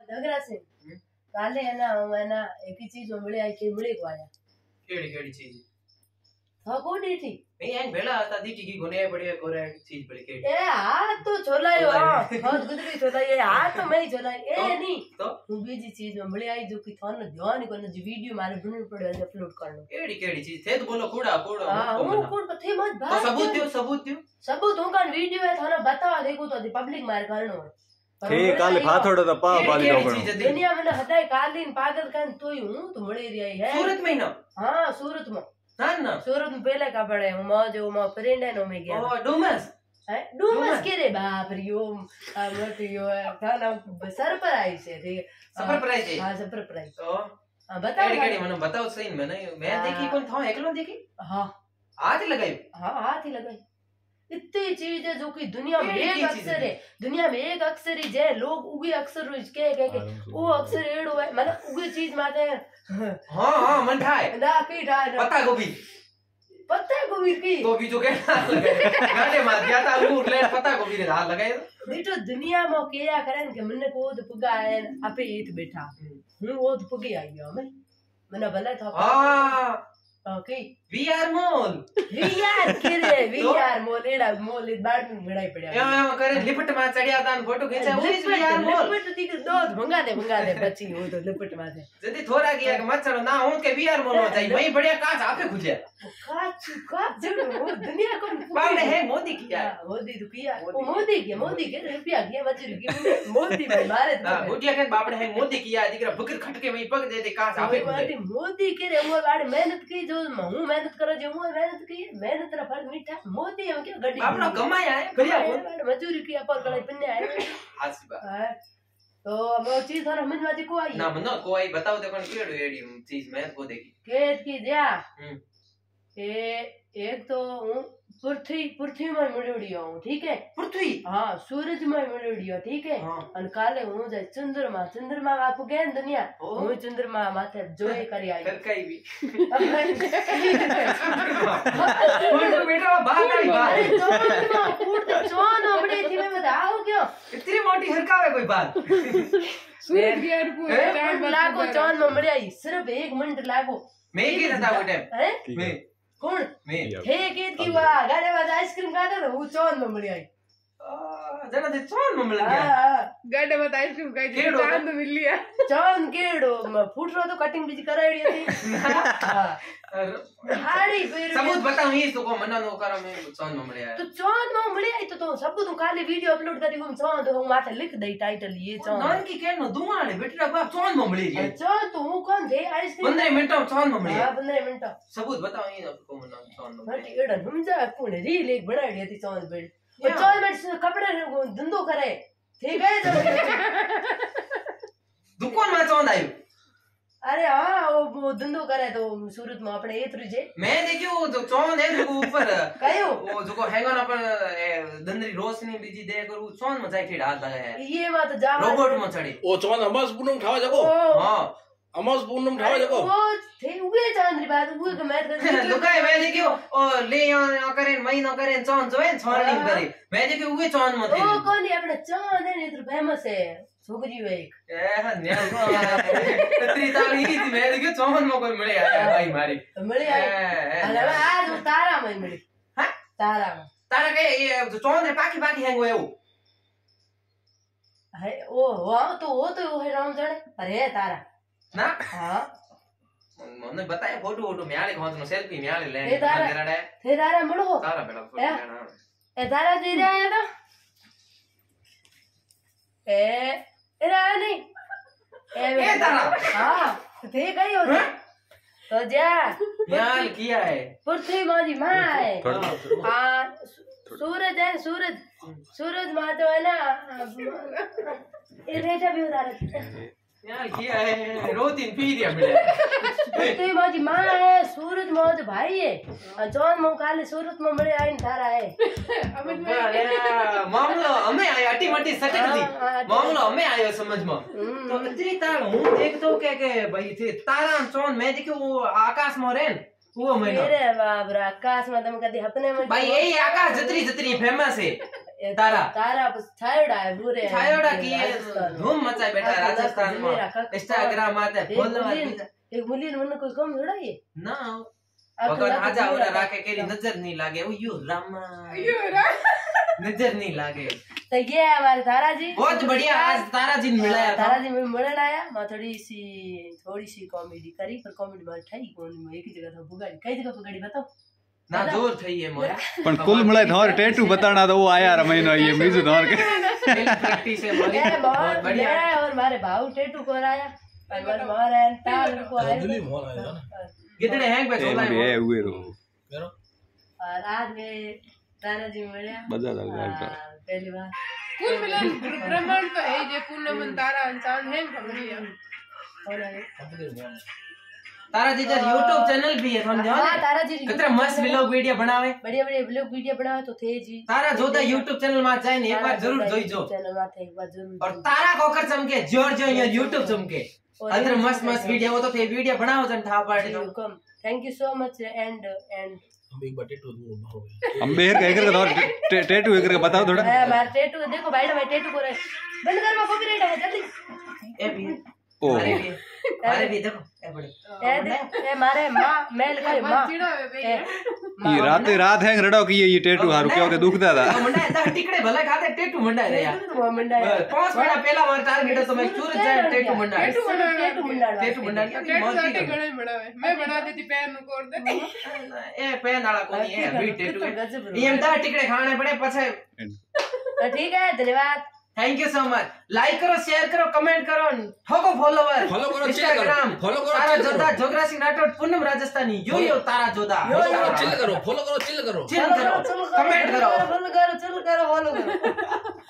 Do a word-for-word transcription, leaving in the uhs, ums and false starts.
दगरा से काले है ना वो है ना एक ही चीज मिले आई के मिले को आया केड़ी केड़ी चीज हां को दी थी नहीं एक बेला आता दी की गोने बढ़िया कोरे चीज बड़ी केड़ी ए हां तो छोलायो हां बहुत गुदरी छोलायो हां तो मैं छोलाई ए नहीं तो तू बीजी चीज में मिले आई जो कि थान ध्यान ही कोने जो वीडियो मारे बने पड़े अपलोड करनो केड़ी केड़ी चीज थे तो बोलो कूड़ा कूड़ा हां वो कूड़ थे मत तो सबूत दियो सबूत दियो सबूत होगा वीडियो है थाना बतावा देखो तो पब्लिक मार करनो ठीक काल फाथोड़ो तो पा बाली डोगणो दुनिया में हदाय कालीन पागल कान तो ही हूं तो मड़ी रही है सूरत में ना हां सूरत में ना ना सूरत में पहले का पड़े मो जो मो फ्रेंड है नो में गया ओ डुमस है डुमस के रे बाप रे यो मत यो थाना सरप्राइज है ठीक सरप्राइज है हां सरप्राइज तो हां बताओ केड़ी केड़ी मने बताओ सही मैंने मैं देखी कौन था एकलो देखी हां आज लगाई हां हाथ ही लगाई इतनी चीज है जो कि दुनिया में एक अक्षर है दुनिया में एक अक्षर ही जे लोग उगे अक्षर के के के वो अक्षर एड़ो है मतलब उगे चीज माते हां हां मन ठाए ना की ठाए पत्ता गोभी पत्ता गोभी की गोभी जो के लगाए गाड़े मार गया था वो ले पत्ता गोभी रे हाथ लगाए बेटो दुनिया में केया करन के मने को तो पुगा है आपे ईत बैठा हूं वो तो पुगी आई गयो मैं मने भले था हां ओके वीआर मॉल वीआर केरे वीआर मॉल एड़ा मॉल इस बार में मिड़ाई पड़या एम एम करे लिपट में चढ़िया था फोटो खींचा वो वीआर मॉल लिपट दी दो भंगा दे भंगा दे बच्ची वो तो लिपट में दे जदी थोड़ा किया के मत चढ़ो ना हूं के वीआर मॉल में जाई वही बढ़िया कांच आपे खुजे कांच कांच वो दुनिया को पागल है मोदी किया मोदी तो किया वो मोदी के मोदी के रुपया किया मजूरी की मोदी भाई मारे हां मोदी के बापड़े है मोदी किया दिकरा बकर खटके में पग दे दे कांच आपे खुजे मोदी के रे वो गाड़ी मेहनत की जो हूं मेहनत करो जो हूं मेहनत की मेहनत रा फल मीठा मोदी हम क्या गड्डी आपनो कमाया है बढ़िया मजूरी की पर कलाई पन्ने आए हासी बात तो वो चीज थारा मन में को आई ना मनो को आई बताओ देखो केड़ो एडी चीज मैं को देखी केत की जा हम ए एक तो हूं पृथ्वी पृथ्वी में मिलड़ी हूं ठीक है पृथ्वी हां सूरज में मिलड़ी हो ठीक है हां अन काले हूं जाय चंद्रमा चंद्रमा आप गए दुनिया हूं चंद्रमा माथे जोए करी आई कर कई भी फोटो बेटा बात आई बात अरे चंद्रमा फूट चोन बड़ी थी मैं बताओ क्यों इतनी मोटी हरकावे कोई बात सूरज की यार को टाइम लागो चोन में मड़ी आई सिर्फ एक मिनट लागो मैं की था वो टाइम हैं मैं कौन मैं थे केत की वाह गाने वाला आइसक्रीम खाता ना वो चोन में मड़ी आई जना दे चोन में मिल गया हां गाड़े मत आइसक्रीम खाई थी चांद मिल लिया चोन केड़ो फूट रो तो कटिंग बीज कराई थी हां हाड़ी फिर सबूत बताओ ये तो को मना नो करो मैं चोन में मिला तो चोन में मिली आई तो तो सबूत तू खाली वीडियो अपलोड करी वो चोन तो माथे लिख दई टाइटल ये चोन नॉन की कहनो दुआले बेटा बाप चोन में मिली गई चोन तो हूं कौन थे आइसक्रीम पंद्रह मिनट में चोन में मिली हां पंद्रह मिनट सबूत बताओ ये को मना चोन में हट एड़ा समझा कौन रील एक बना दी थी चोन पे वो चोन में कपड़े धंधो करे ठीक है दुकान में चोन आयो अरे हां वो, वो धंधो करे तो सूरत में अपने एतरी जे मैं देखियो जो चोन है जो ऊपर कयो वो जो हैंगन अपन दंदरी रोशनी बीजी दे कर वो चोन में जाके हाथ लगाया है ये बात जा रोबोट में चढ़ी ओ चोन हमस पूनम ठावा जको हां हमस पूनम ठावा जको वो थे उगे चांदरी बात उगे के मैं लुकाए मैं देखियो ओ ले यहां करे महीना करे चोन जो है छोड़नी करे मैं देखियो उगे चोन में थे ओ कोनी अपने चोन है ने तो फेमस है छोकरी है एक ए हन्या को इतनी ताली थी मैं देखियो चोन में कोई मिले आया भाई मारी मिले आए अरे आज वो तारा में मिली हां तारा में तारा के ये जो चोन रे पाकी पाकी हैंग हुए वो है ओ वो तो वो तो वो है राम जाने अरे तारा ना हां મને બતાય ફોટો ફોટો મ્યાળે ખાતો સેલ્ફી મ્યાળે લે એ તારા મેરાડે એ તારા મળો તારા બેડા ફોટો લેના એ તારા જઈ રહ્યા તો એ એ રા નહીં એ તારા हां તે ગયો તો જા મ્યાળ કિયા હે પૃથ્વી મારી मां है हां सूरज है सूरज सूरज मां तो है ना ये रेटा भी उतारा यार किया है रोतीन पीरिया मिले पृथ्वी माजी मां है सूरज मौज भाई है जॉन मो काले सूरत में मिले आइन थारा है मामलो हमें आया अटी मटी सटक दी मामलो हमें आयो समझ में तो इतनी तार हूं देख तो के के भाई थे तारा चोन मैं देखो वो आकाश में रेन वो मैं मेरे बाप रे आकाश में तुम कदी अपने में भाई यही आकाश जतरी जतरी फेमस है ये तारा तारा बस छायोड़ा है पूरे छायोड़ा की ये धूम मचाए बैठा है राजस्थान में इंस्टाग्राम आते हैं फॉलोअर एक मुली ने मन को कम थोड़ा ये ना अगर आजा और राके केरी नजर नहीं लागे ओ यू रामा यो रामा नजर नहीं लागे तो ये है हमारे तारा जी बहुत बढ़िया आज तारा जी मिला है तारा जी में मिलन आया मैं थोड़ी सी थोड़ी सी कॉमेडी करी पर कॉमेडी में ठाई कौन मैं एक ही जगह था बुगाड़ी कई जगह बुगाड़ी बताओ ना जोर थई है मोरे पण कुल मिलाए धोर टैटू बताना तो वो आया रे महीनो ये मीजू धोर के प्रैक्टिस है मोरी बहुत बढ़िया है और मारे भाऊ टैटू कराया और बस मारे तार को आया दिल्ली मोर आया ना कितने हैंग पे चला है ये हुए रो करो और आज में तारा जी मिला मजा आ गया पहली बार कुल मिलन ब्रह्मांड तो है जे पूर्ण मन तारा इंसान है खबरिया तारा जी का YouTube चैनल भी है थोन ध्यान हां तारा जी कितना मस्त व्लॉग वीडियो बनावे बढ़िया बढ़िया व्लॉग वीडियो बनावे तो थे जी तारा जोधा YouTube चैनल में जाए ने एक बार जरूर जोई जो चैनल में थे एक बार जरूर और तारा कोकर चमके जोर जो ये YouTube चमके अंदर मस्त मस्त वीडियो वो तो थे वीडियो बनाओ जन ठा पार्टी तो thank you so much and and हम एक बार टैटू दूं हम बेर का करके धोर टैटू करके बताओ थोड़ा हां मार टैटू देखो भाई मैं टैटू करे बंद कर मैं कॉपीराइट है जल्दी ए भी ओ अरे भी देखो ए बड़े ए दे ए मारे मां मेल का मां चिड़ा है भाई ये रात रात है रड़ो की ये टैटू हारू क्यों के दुखदा था मंडा ता टिकड़े भले खाते टैटू मंडा रे यार वो मंडा है पांच महीना पहला मार टारगेट है तो मैं सूरज जाए टैटू मंडा टैटू मंडा टैटू मंडा टैटू मंडा टैटू साटे गणे बनावे मैं बना देती पैर नु कोर दे ए पैन वाला कोनी है अभी टैटू ये दा टिकड़े खाने पड़े पछे तो ठीक है धन्यवाद thank you so much like करो शेयर करो कमेंट करो ठोको फॉलोवर फॉलो करो इंस्टाग्राम फॉलो करो Tara Jodha Jogra Singh Rathore Poonam Rajasthani yo yo Tara Jodha chill करो फॉलो करो चिल करो चिल करो कमेंट करो फॉलो करो चल करो फॉलो करो